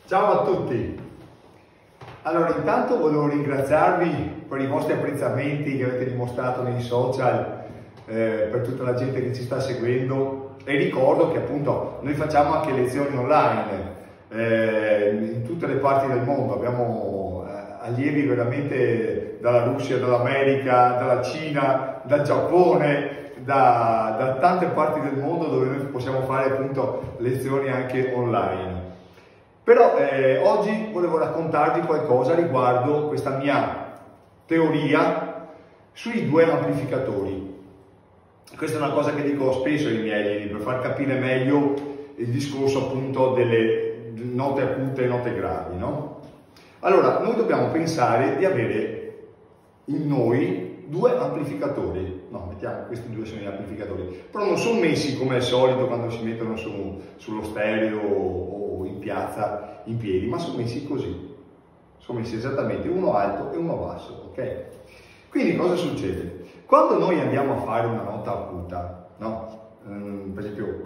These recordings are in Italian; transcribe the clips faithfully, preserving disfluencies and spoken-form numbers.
Ciao a tutti! Allora, intanto volevo ringraziarvi per i vostri apprezzamenti che avete dimostrato nei social, eh, per tutta la gente che ci sta seguendo, e ricordo che appunto noi facciamo anche lezioni online eh, in tutte le parti del mondo. Abbiamo eh, allievi veramente dalla Russia, dall'America, dalla Cina, dal Giappone, da, da tante parti del mondo dove noi possiamo fare appunto lezioni anche online. Però eh, oggi volevo raccontarvi qualcosa riguardo questa mia teoria sui due amplificatori. Questa è una cosa che dico spesso ai miei allievi per far capire meglio il discorso appunto delle note acute e note gravi, no? Allora, noi dobbiamo pensare di avere in noi due amplificatori. No, mettiamo, questi due sono gli amplificatori, però non sono messi come al solito quando si mettono su, sullo stereo o in piazza in piedi, ma sono messi così, sono messi esattamente uno alto e uno basso, ok? Quindi cosa succede? Quando noi andiamo a fare una nota acuta, no? Um, per esempio,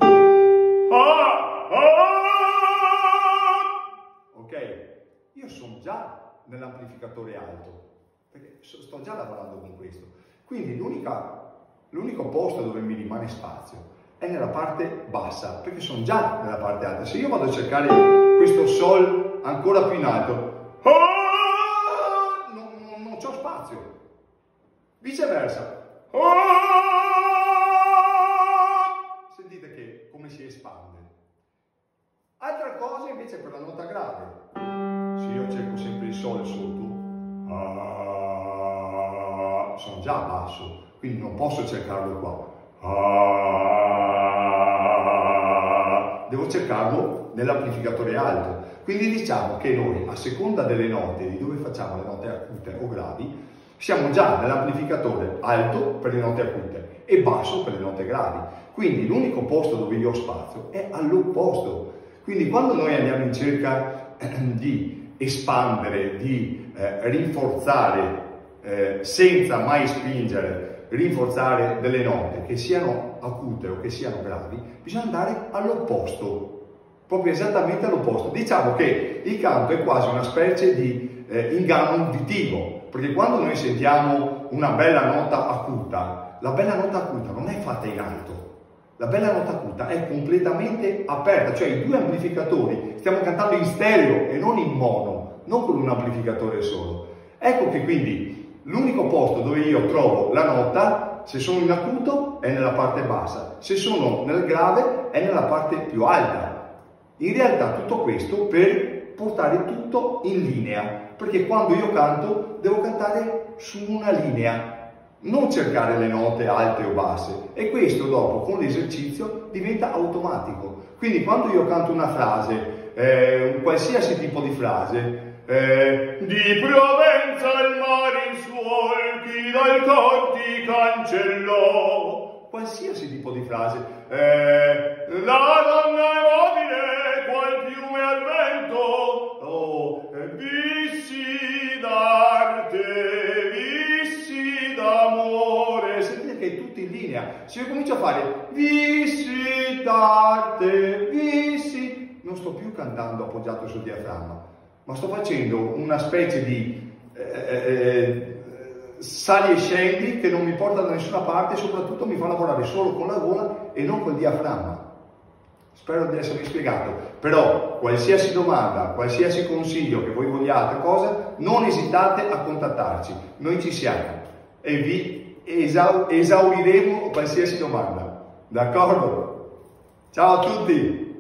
ok? Io sono già nell'amplificatore alto, perché sto già lavorando con questo, quindi l'unico posto dove mi rimane spazio è nella parte bassa, perché sono già nella parte alta. Se io vado a cercare questo sol ancora più in alto, non, non, non c'ho spazio. Viceversa, sentite che come si espande. Altra cosa invece per la nota grave, se io cerco sempre il sol sotto, sono già basso, quindi non posso cercarlo qua. Devo cercarlo nell'amplificatore alto. Quindi diciamo che noi, a seconda delle note, di dove facciamo le note acute o gravi, siamo già nell'amplificatore alto per le note acute e basso per le note gravi. Quindi l'unico posto dove io ho spazio è all'opposto. Quindi quando noi andiamo in cerca di espandere, di eh, rinforzare, eh, senza mai spingere, rinforzare delle note che siano acute o che siano gravi, bisogna andare all'opposto, proprio esattamente all'opposto. Diciamo che il canto è quasi una specie di eh, inganno uditivo, perché quando noi sentiamo una bella nota acuta, la bella nota acuta non è fatta in alto, la bella nota acuta è completamente aperta, cioè i due amplificatori, stiamo cantando in stereo e non in mono, non con un amplificatore solo. Ecco che quindi l'unico posto dove io trovo la nota, se sono in acuto, è nella parte bassa, se sono nel grave, è nella parte più alta. In realtà tutto questo per portare tutto in linea, perché quando io canto devo cantare su una linea, non cercare le note alte o basse, e questo dopo con l'esercizio diventa automatico. Quindi quando io canto una frase, eh, un qualsiasi tipo di frase, Eh, di Provenza il mare in solchi dal Conti cancellò, qualsiasi tipo di frase, eh, la donna è mobile qual piume al vento, oh, eh, vissi d'arte, vissi d'amore, sentite che è tutto in linea. Se io comincio a fare vissi d'arte, vissi, non sto più cantando appoggiato sul diaframma, ma sto facendo una specie di eh, eh, sali e scendi che non mi porta da nessuna parte e soprattutto mi fa lavorare solo con la gola e non col diaframma. Spero di essermi spiegato. Però qualsiasi domanda, qualsiasi consiglio che voi vogliate, cosa, non esitate a contattarci. Noi ci siamo e vi esau- esauriremo qualsiasi domanda. D'accordo? Ciao a tutti!